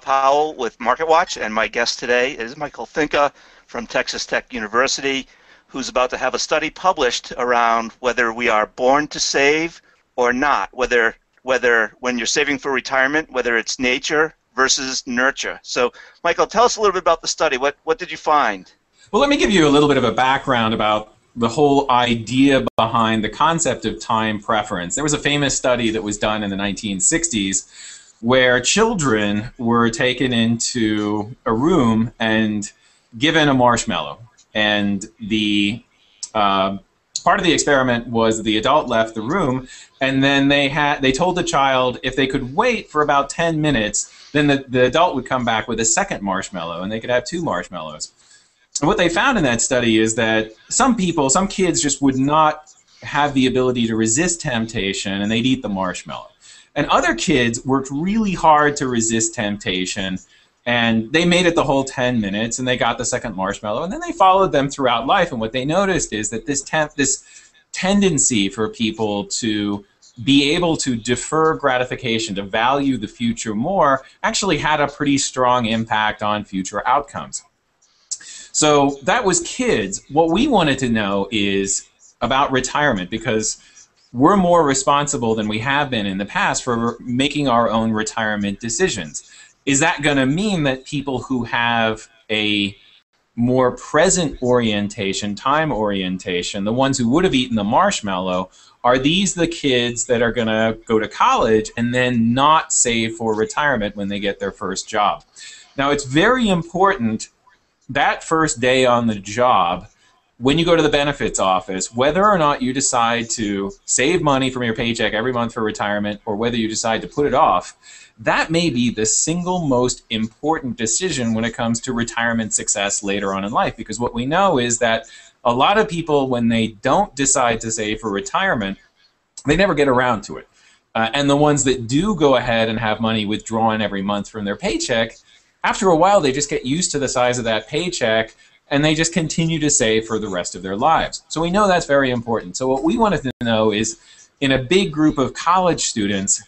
Powell with MarketWatch, and my guest today is Michael Finke from Texas Tech University, who's about to have a study published around whether we are born to save or not, whether when you're saving for retirement, whether it's nature versus nurture. So, Michael, tell us a little bit about the study. What did you find? Well, let me give you a little bit of a background about the whole idea behind the concept of time preference. There was a famous study that was done in the 1960s where children were taken into a room and given a marshmallow. And the part of the experiment was the adult left the room, and then they told the child if they could wait for about 10 minutes, then the adult would come back with a second marshmallow, and they could have 2 marshmallows. And what they found in that study is that some kids just would not have the ability to resist temptation, and they'd eat the marshmallow. And other kids worked really hard to resist temptation, and they made it the whole 10 minutes, and they got the second marshmallow, and then they followed them throughout life. And what they noticed is that this tendency for people to be able to defer gratification, to value the future more, actually had a pretty strong impact on future outcomes. So that was kids. What we wanted to know is about retirement, because we're more responsible than we have been in the past for making our own retirement decisions. Is that going to mean that people who have a more present orientation, time orientation, the ones who would have eaten the marshmallow, are these the kids that are going to go to college and then not save for retirement when they get their first job? Now, it's very important that first day on the job, when you go to the benefits office, whether or not you decide to save money from your paycheck every month for retirement or whether you decide to put it off, that may be the single most important decision when it comes to retirement success later on in life. Because what we know is that a lot of people, when they don't decide to save for retirement, they never get around to it. And the ones that do go ahead and have money withdrawn every month from their paycheck, after a while they just get used to the size of that paycheck and they just continue to save for the rest of their lives. So we know that's very important. So what we wanted to know is, in a big group of college students,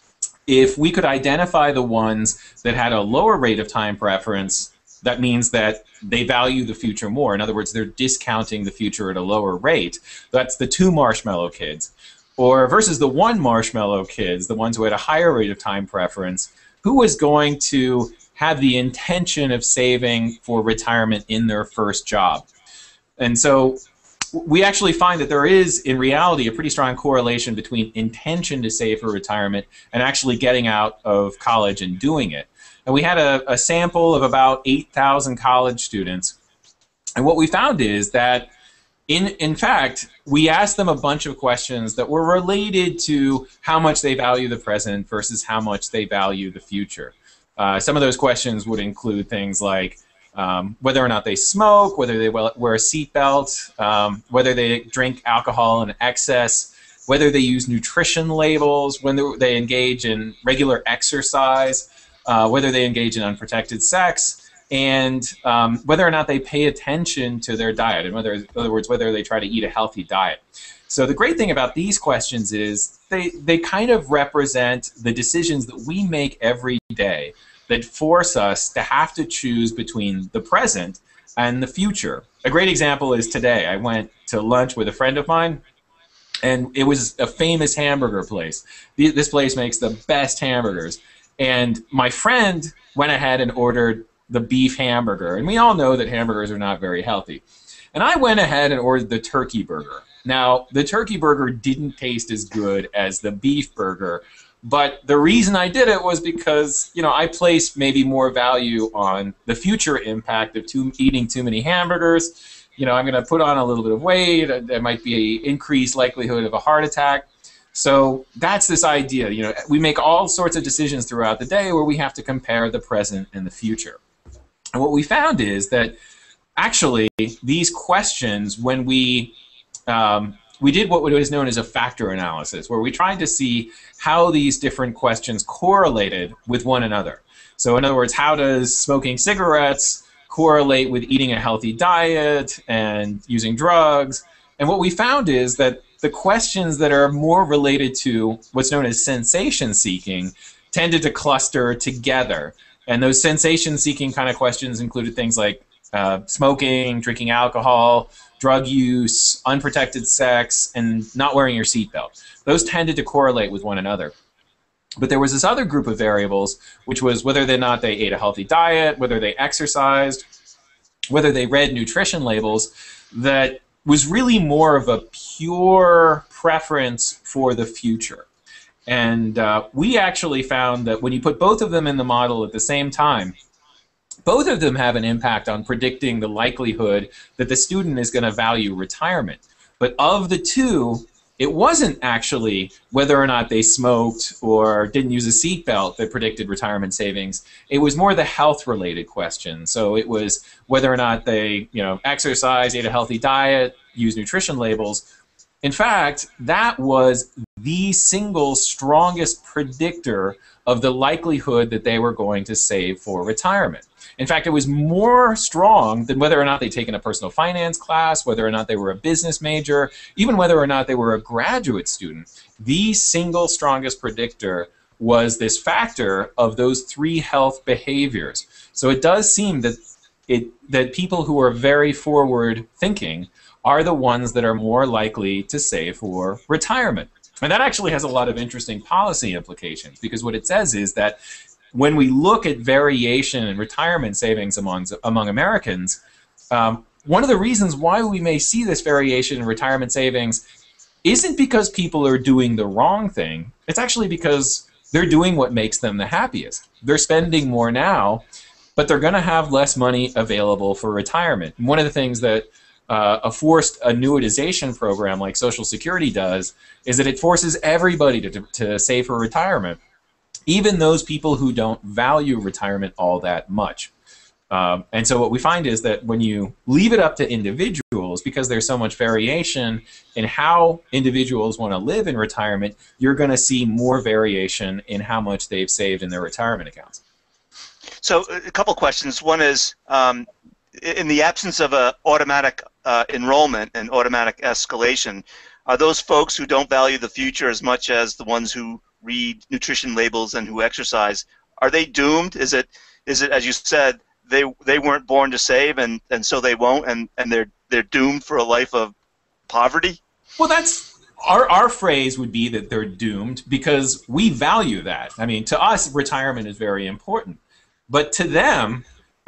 if we could identify the ones that had a lower rate of time preference, that means that they value the future more. In other words, they're discounting the future at a lower rate. That's the 2 marshmallow kids. Or versus the 1 marshmallow kids, the ones who had a higher rate of time preference, who was going to have the intention of saving for retirement in their first job. And so we actually find that there is, in reality, a pretty strong correlation between intention to save for retirement and actually getting out of college and doing it. And we had a sample of about 8,000 college students. And what we found is that, in fact, we asked them a bunch of questions that were related to how much they value the present versus how much they value the future. Some of those questions would include things like whether or not they smoke, whether they wear a seatbelt, whether they drink alcohol in excess, whether they use nutrition labels, when they engage in regular exercise, whether they engage in unprotected sex, and whether or not they pay attention to their diet, in other words, whether they try to eat a healthy diet. So the great thing about these questions is they kind of represent the decisions that we make every day that force us to have to choose between the present and the future. A great example is today. I went to lunch with a friend of mine, and it was a famous hamburger place. This place makes the best hamburgers. And my friend went ahead and ordered the beef hamburger. And we all know that hamburgers are not very healthy. And I went ahead and ordered the turkey burger. Now, the turkey burger didn't taste as good as the beef burger, but the reason I did it was because, I placed maybe more value on the future impact of eating too many hamburgers. I'm going to put on a little bit of weight. There might be an increased likelihood of a heart attack. So that's this idea. We make all sorts of decisions throughout the day where we have to compare the present and the future. And what we found is that actually these questions, when we did what was known as a factor analysis, where we tried to see how these different questions correlated with one another. So in other words, how does smoking cigarettes correlate with eating a healthy diet and using drugs? And what we found is that the questions that are more related to what's known as sensation seeking tended to cluster together. And those sensation-seeking kind of questions included things like smoking, drinking alcohol, drug use, unprotected sex, and not wearing your seatbelt. Those tended to correlate with one another. But there was this other group of variables, which was whether or not they ate a healthy diet, whether they exercised, whether they read nutrition labels, that was really more of a pure preference for the future. And we actually found that when you put both of them in the model at the same time, both of them have an impact on predicting the likelihood that the student is going to value retirement. But of the two, it wasn't actually whether or not they smoked or didn't use a seatbelt that predicted retirement savings. It was more the health-related question. So it was whether or not they, exercised, ate a healthy diet, used nutrition labels. In fact, that was the single strongest predictor of the likelihood that they were going to save for retirement. In fact, it was more strong than whether or not they'd taken a personal finance class, whether or not they were a business major, even whether or not they were a graduate student. The single strongest predictor was this factor of those three health behaviors. So it does seem that people who are very forward thinking are the ones that are more likely to save for retirement. And that actually has a lot of interesting policy implications, because what it says is that when we look at variation in retirement savings among Americans, one of the reasons why we may see this variation in retirement savings isn't because people are doing the wrong thing. It's actually because they're doing what makes them the happiest. They're spending more now, but they're going to have less money available for retirement. And one of the things that a forced annuitization program like Social Security does is that it forces everybody to save for retirement, even those people who don't value retirement all that much. And so what we find is that when you leave it up to individuals, because there's so much variation in how individuals want to live in retirement, you're going to see more variation in how much they've saved in their retirement accounts. So a couple questions. One is, in the absence of an automatic enrollment and automatic escalation, are those folks who don't value the future as much as the ones who read nutrition labels and who exercise, are they doomed? Is it as you said, they weren't born to save and so they won't, and they're doomed for a life of poverty? Well, that's our phrase would be that they're doomed because we value that. I mean, to us, retirement is very important, but to them,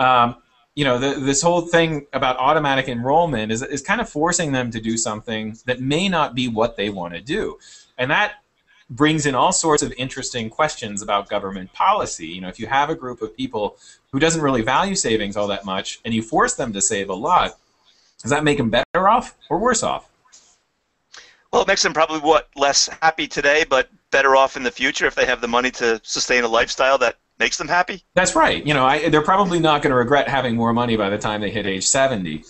this whole thing about automatic enrollment is kind of forcing them to do something that may not be what they want to do, and that brings in all sorts of interesting questions about government policy. If you have a group of people who doesn't really value savings all that much and you force them to save a lot, does that make them better off or worse off? Well, it makes them probably less happy today, but better off in the future if they have the money to sustain a lifestyle that makes them happy? That's right. They're probably not going to regret having more money by the time they hit age 70.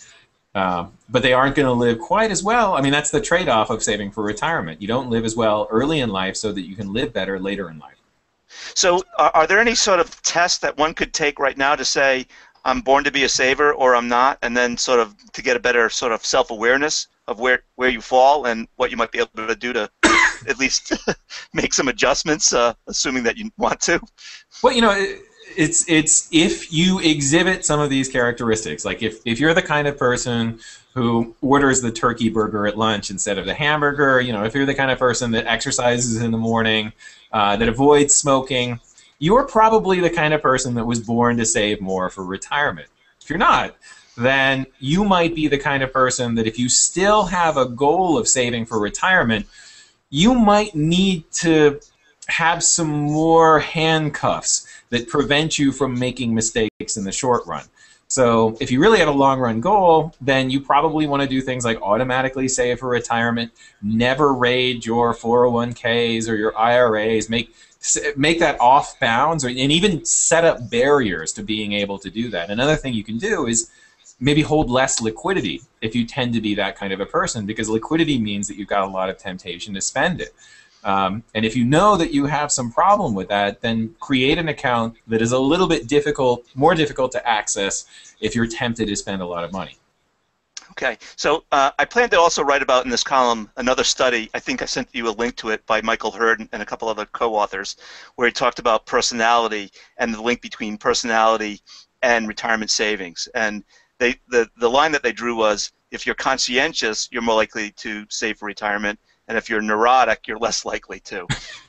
But they aren't going to live quite as well. I mean, that's the trade-off of saving for retirement. You don't live as well early in life so that you can live better later in life. So are there any sort of tests that one could take right now to say, I'm born to be a saver or I'm not, and then sort of to get a better sort of self-awareness of where you fall and what you might be able to do to at least make some adjustments, assuming that you want to? Well, it's if you exhibit some of these characteristics, like if you're the kind of person who orders the turkey burger at lunch instead of the hamburger, if you're the kind of person that exercises in the morning, that avoids smoking, you're probably the kind of person that was born to save more for retirement. If you're not, then you might be the kind of person that if you still have a goal of saving for retirement, you might need to have some more handcuffs that prevent you from making mistakes in the short run. So if you really have a long-run goal, then you probably want to do things like automatically save for retirement, never raid your 401ks or your IRAs, make that off bounds, and even set up barriers to being able to do that. Another thing you can do is maybe hold less liquidity if you tend to be that kind of a person, because liquidity means that you've got a lot of temptation to spend it. And if you know that you have some problem with that, then create an account that is a little bit more difficult to access if you're tempted to spend a lot of money. Okay, so I plan to also write about in this column another study. I think I sent you a link to it by Michael Hurd and a couple other co-authors, where he talked about personality and the link between personality and retirement savings. And the line that they drew was, if you're conscientious, you're more likely to save for retirement, and if you're neurotic, you're less likely to.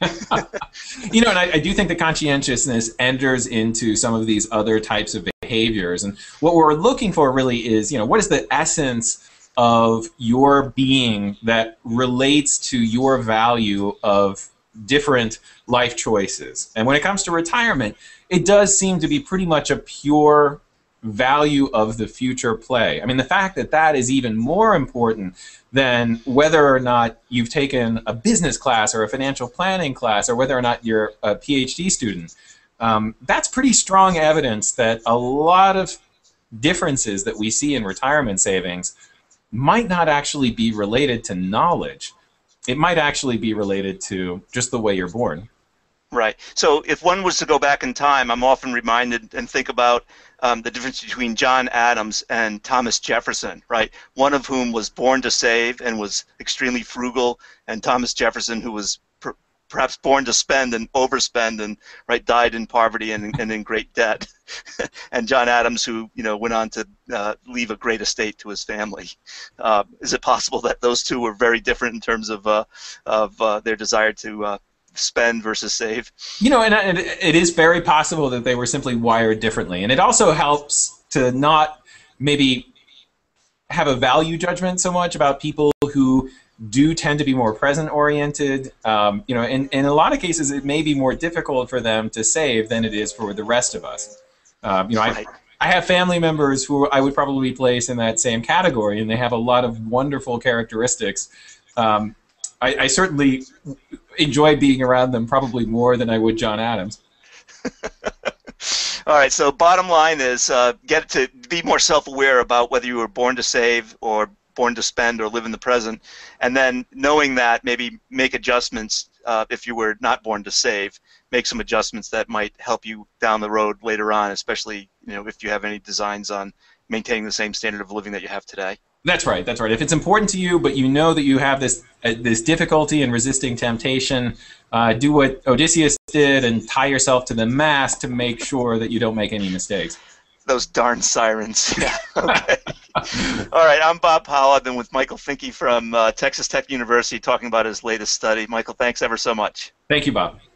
And I do think the conscientiousness enters into some of these other types of behaviors. And what we're looking for really is, what is the essence of your being that relates to your value of different life choices. And when it comes to retirement, it does seem to be pretty much a pure value of the future play. I mean, the fact that that is even more important than whether or not you've taken a business class or a financial planning class or whether or not you're a Ph.D. student, that's pretty strong evidence that a lot of differences that we see in retirement savings might not actually be related to knowledge. It might actually be related to just the way you're born. Right. So if one was to go back in time, I'm often reminded and think about the difference between John Adams and Thomas Jefferson, right? One of whom was born to save and was extremely frugal, and Thomas Jefferson, who was perhaps born to spend and overspend and died in poverty and in great debt. And John Adams, who went on to leave a great estate to his family. Is it possible that those two were very different in terms of their desire to spend versus save? And it is very possible that they were simply wired differently. And it also helps to not maybe have a value judgment so much about people who do tend to be more present-oriented. In a lot of cases, it may be more difficult for them to save than it is for the rest of us. Right. I have family members who I would probably place in that same category, and they have a lot of wonderful characteristics. I certainly enjoy being around them probably more than I would John Adams. All right, so bottom line is get to be more self-aware about whether you were born to save or born to spend or live in the present, and then knowing that, maybe make adjustments if you were not born to save, make some adjustments that might help you down the road later on, especially if you have any designs on maintaining the same standard of living that you have today. That's right. That's right. If it's important to you, but you know that you have this difficulty in resisting temptation, do what Odysseus did and tie yourself to the mast to make sure that you don't make any mistakes. Those darn sirens. Yeah. Okay. All right. I'm Bob Powell. I've been with Michael Finke from Texas Tech University talking about his latest study. Michael, thanks ever so much. Thank you, Bob.